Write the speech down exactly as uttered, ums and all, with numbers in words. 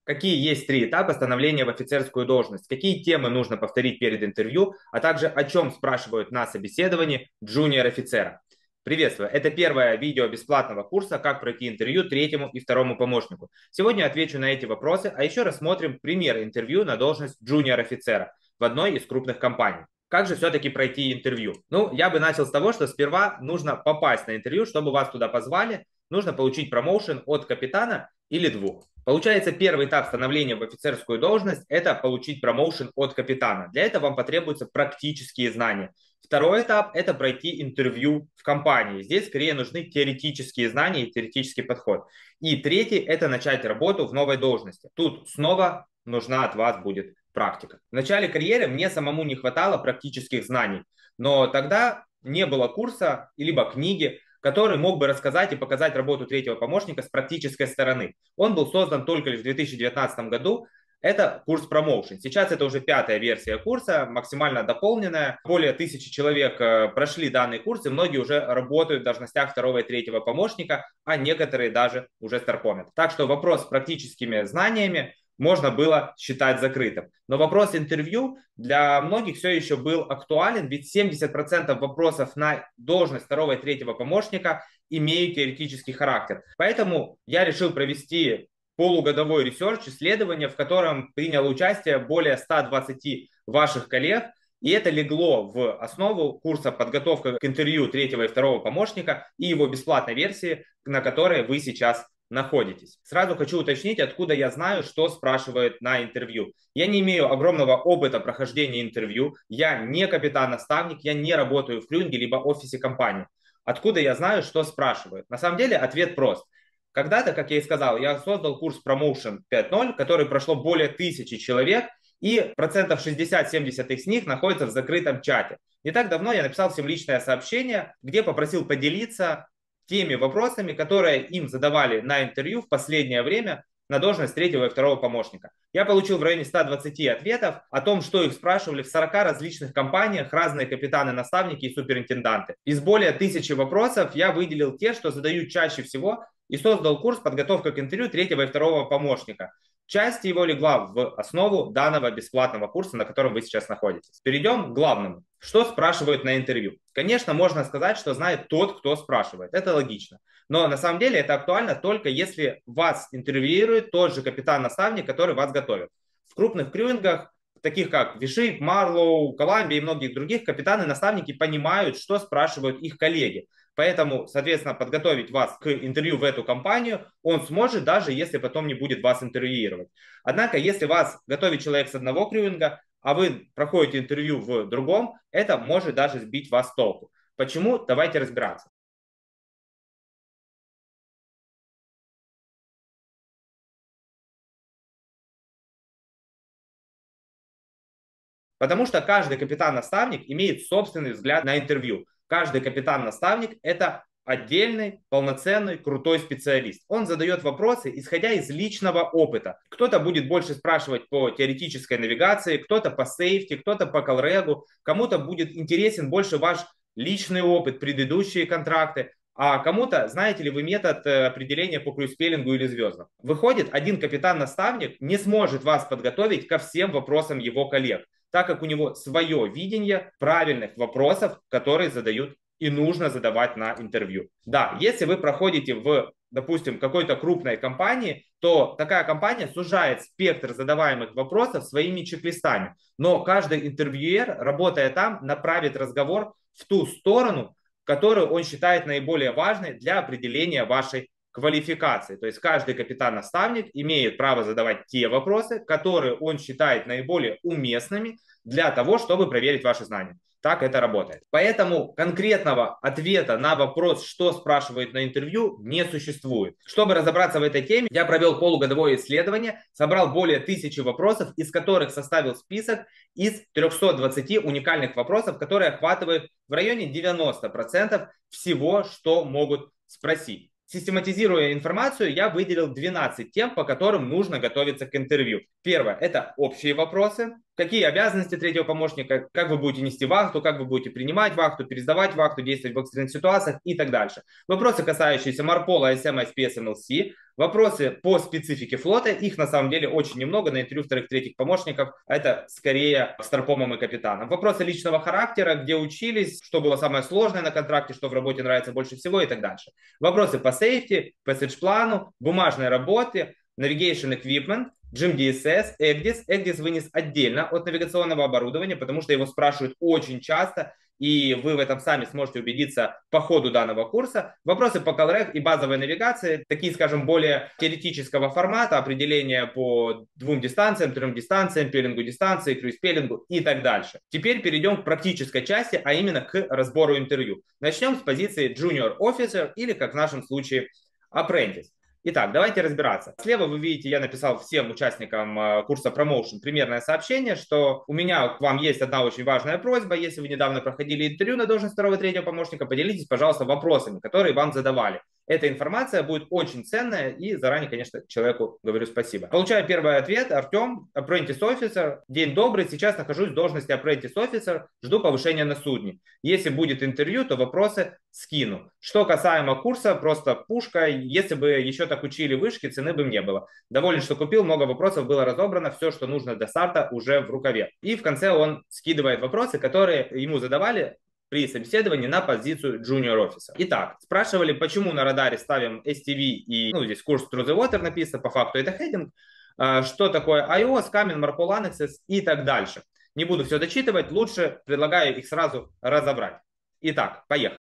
Какие есть три этапа становления в офицерскую должность, какие темы нужно повторить перед интервью, а также о чем спрашивают на собеседовании джуниор-офицера. Приветствую, это первое видео бесплатного курса «Как пройти интервью третьему и второму помощнику». Сегодня отвечу на эти вопросы, а еще рассмотрим пример интервью на должность джуниор-офицера в одной из крупных компаний. Как же все-таки пройти интервью? Ну, я бы начал с того, что сперва нужно попасть на интервью, чтобы вас туда позвали, нужно получить промоушен от капитана или двух. Получается, первый этап становления в офицерскую должность – это получить промоушен от капитана. Для этого вам потребуются практические знания. Второй этап – это пройти интервью в компании. Здесь скорее нужны теоретические знания и теоретический подход. И третий – это начать работу в новой должности. Тут снова нужна от вас будет практика. В начале карьеры мне самому не хватало практических знаний, но тогда не было курса либо книги, который мог бы рассказать и показать работу третьего помощника с практической стороны. Он был создан только лишь в две тысячи девятнадцатом году. Это курс Promotion. Сейчас это уже пятая версия курса, максимально дополненная. Более тысячи человек прошли данный курс, и многие уже работают в должностях второго и третьего помощника, а некоторые даже уже старпомят. Так что вопрос с практическими знаниями можно было считать закрытым. Но вопрос интервью для многих все еще был актуален, ведь семьдесят процентов вопросов на должность второго и третьего помощника имеют теоретический характер. Поэтому я решил провести полугодовой ресерч, исследование, в котором приняло участие более ста двадцати ваших коллег. И это легло в основу курса подготовка к интервью третьего и второго помощника и его бесплатной версии, на которой вы сейчас находитесь. Сразу хочу уточнить, откуда я знаю, что спрашивают на интервью. Я не имею огромного опыта прохождения интервью, я не капитан-наставник, я не работаю в клюнге либо офисе компании. Откуда я знаю, что спрашивают? На самом деле ответ прост. Когда-то, как я и сказал, я создал курс Promotion пять ноль, который прошло более тысячи человек, и процентов шестьдесят-семьдесят из них находятся в закрытом чате. Не так давно я написал всем личное сообщение, где попросил поделиться теми вопросами, которые им задавали на интервью в последнее время на должность третьего и второго помощника. Я получил в районе ста двадцати ответов о том, что их спрашивали в сорока различных компаниях разные капитаны, наставники и суперинтенданты. Из более тысячи вопросов я выделил те, что задают чаще всего, и создал курс подготовка к интервью третьего и второго помощника. Часть его легла в основу данного бесплатного курса, на котором вы сейчас находитесь. Перейдем к главному. Что спрашивают на интервью? Конечно, можно сказать, что знает тот, кто спрашивает. Это логично. Но на самом деле это актуально только если вас интервьюирует тот же капитан-наставник, который вас готовит. В крупных крюингах, таких как Вишип, Марлоу, Коламбия и многих других, капитаны-наставники понимают, что спрашивают их коллеги. Поэтому, соответственно, подготовить вас к интервью в эту компанию он сможет, даже если потом не будет вас интервьюировать. Однако, если вас готовит человек с одного крюинга, а вы проходите интервью в другом, это может даже сбить вас с толку. Почему? Давайте разбираться. Потому что каждый капитан-наставник имеет собственный взгляд на интервью. Каждый капитан-наставник – это отдельный, полноценный, крутой специалист. Он задает вопросы, исходя из личного опыта. Кто-то будет больше спрашивать по теоретической навигации, кто-то по сейфти, кто-то по колрегу, кому-то будет интересен больше ваш личный опыт, предыдущие контракты, а кому-то, знаете ли вы метод определения по крюспеллингу или звездам. Выходит, один капитан-наставник не сможет вас подготовить ко всем вопросам его коллег, так как у него свое видение правильных вопросов, которые задают и нужно задавать на интервью. Да, если вы проходите в, допустим, какой-то крупной компании, то такая компания сужает спектр задаваемых вопросов своими чек-листами. Но каждый интервьюер, работая там, направит разговор в ту сторону, которую он считает наиболее важной для определения вашей квалификации. То есть каждый капитан-наставник имеет право задавать те вопросы, которые он считает наиболее уместными для того, чтобы проверить ваши знания. Так это работает. Поэтому конкретного ответа на вопрос, что спрашивают на интервью, не существует. Чтобы разобраться в этой теме, я провел полугодовое исследование, собрал более тысячи вопросов, из которых составил список из трёхсот двадцати уникальных вопросов, которые охватывают в районе девяноста процентов всего, что могут спросить. Систематизируя информацию, я выделил двенадцать тем, по которым нужно готовиться к интервью. Первое – это общие вопросы. какие обязанности третьего помощника, как вы будете нести вахту, как вы будете принимать вахту, пересдавать вахту, действовать в экстренных ситуациях и так дальше. Вопросы, касающиеся Марпола, эс эм, ай эс пи, эс эм эл си, вопросы по специфике флота, их на самом деле очень немного на интервью вторых-третьих помощников, это скорее старпомом и капитаном. Вопросы личного характера, где учились, что было самое сложное на контракте, что в работе нравится больше всего и так дальше. Вопросы по сейфти, месседж-плану, бумажной работе, navigation equipment, джим ди эс эс, эгдис. эгдис вынес отдельно от навигационного оборудования, потому что его спрашивают очень часто, и вы в этом сами сможете убедиться по ходу данного курса. Вопросы по колрек и базовой навигации, такие, скажем, более теоретического формата, определения по двум дистанциям, трем дистанциям, пеленгу дистанции, круиз-пеленгу и так дальше. Теперь перейдем к практической части, а именно к разбору интервью. Начнем с позиции Junior Officer или, как в нашем случае, Apprentice. Итак, давайте разбираться. Слева вы видите, я написал всем участникам курса Promotion примерное сообщение, что у меня к вам есть одна очень важная просьба. Если вы недавно проходили интервью на должность второго-третьего помощника, поделитесь, пожалуйста, вопросами, которые вам задавали. Эта информация будет очень ценная, и заранее, конечно, человеку говорю спасибо. Получаю первый ответ. Артем, Apprentice Officer. День добрый, сейчас нахожусь в должности Apprentice Officer, жду повышения на судне. Если будет интервью, то вопросы скину. Что касаемо курса, просто пушка. Если бы еще так учили вышки, цены бы не было. Доволен, что купил, много вопросов было разобрано, все, что нужно для старта, уже в рукаве. И в конце он скидывает вопросы, которые ему задавали при собеседовании на позицию Junior Officer. Итак, спрашивали, почему на радаре ставим эс ти ви и, ну, здесь курс Through the Water написано, по факту это хединг, что такое ай о эс, Камен, Marpol, Annexes и так дальше. Не буду все дочитывать, лучше предлагаю их сразу разобрать. Итак, поехали.